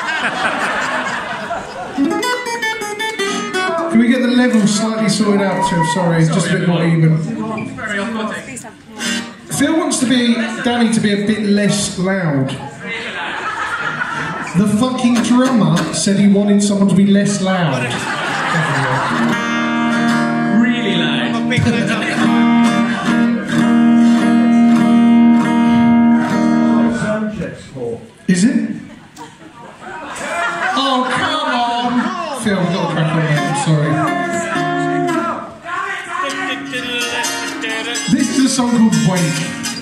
Can we get the level slightly sorted out, Trev? Sorry, just a bit more even. Phil wants Danny to be a bit less loud. The fucking drummer said he wanted someone to be less loud. Really loud. Is it? Oh, come on! Phil, we've got to crack on, mate. I'm sorry. This is a song called Wake.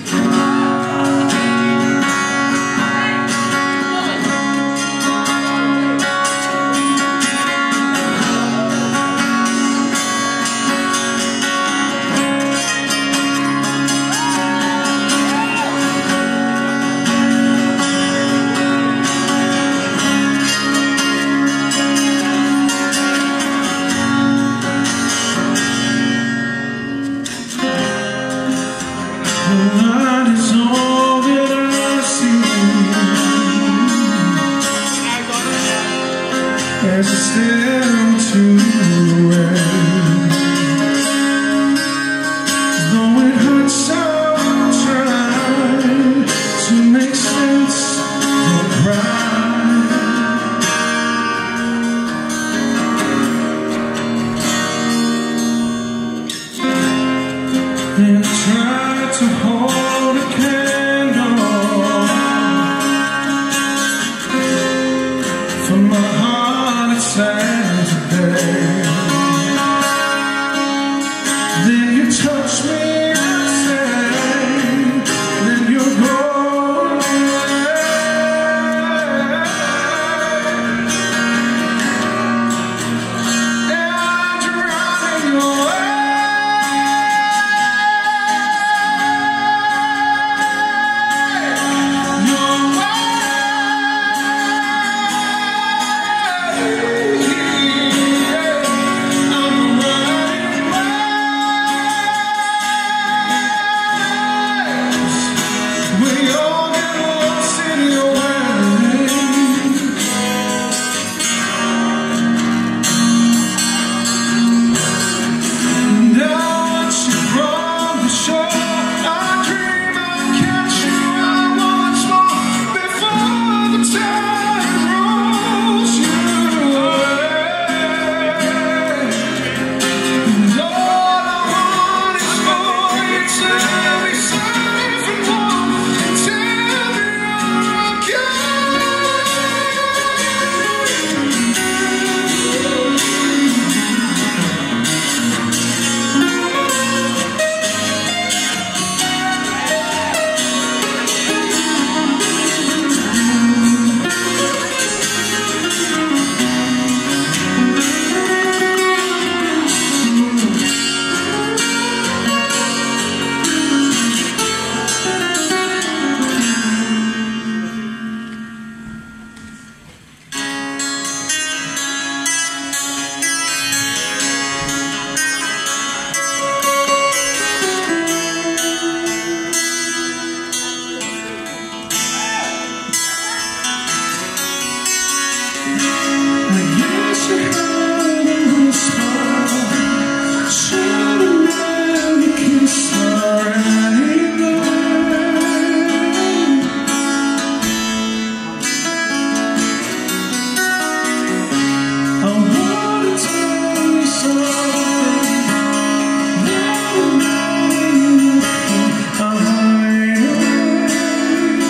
As I stare to the rain, though it hurts, I'll try to make sense of pride. And try to hold a candle for my heart sad today. Then you touch me and say, then you're gone. And you're running away.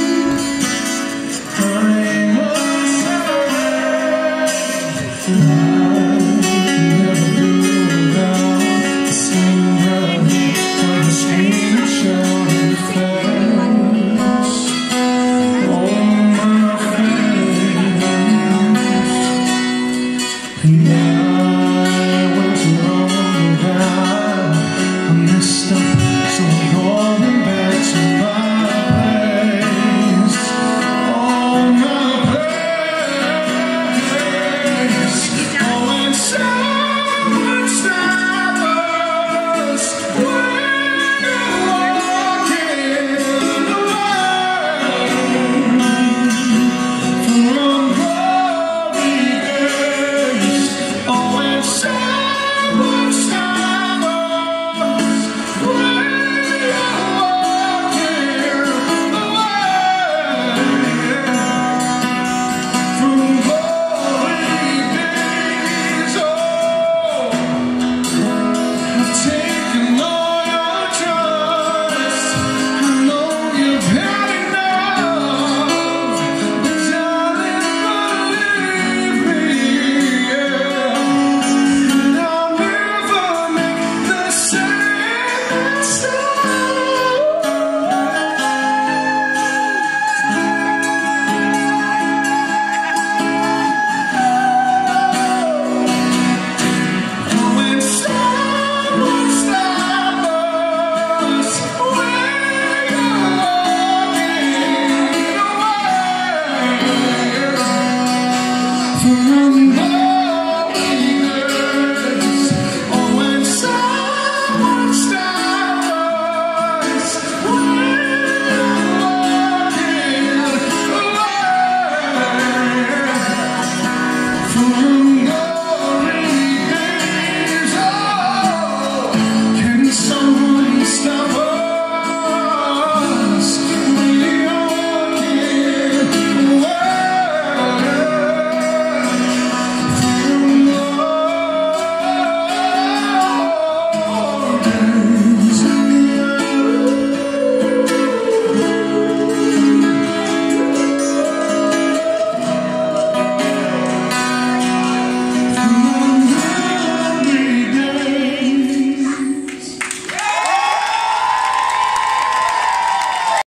Mm-hmm.